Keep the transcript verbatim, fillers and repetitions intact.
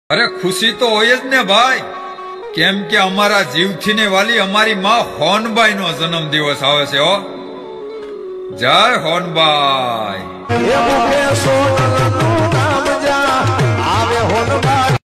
अरे खुशी तो होय ज ने भाई, केम के अमारा जीवथी ने वाली अमारी मां होनबाई नो जन्म दिवस आवे छे हो। जय होनबाई।